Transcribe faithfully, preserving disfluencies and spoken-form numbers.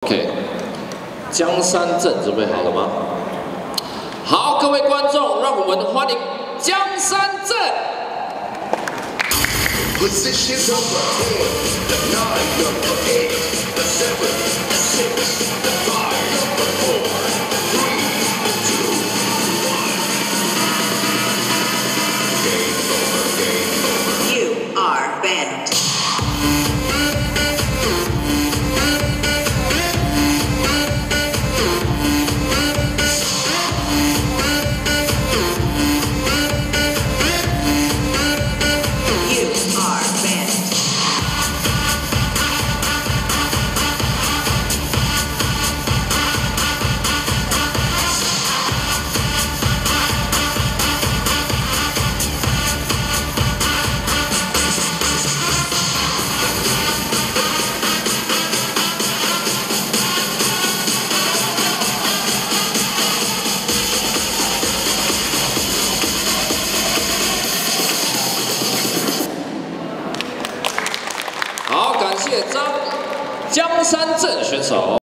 OK， 江山镇准备好了吗？好，各位观众，让我们欢迎江山镇。Position number ten, the nine, number eight, the seven, the six, the five, number four, three, two, one. Game over, game over. You are banned.好，感谢张江山镇选手。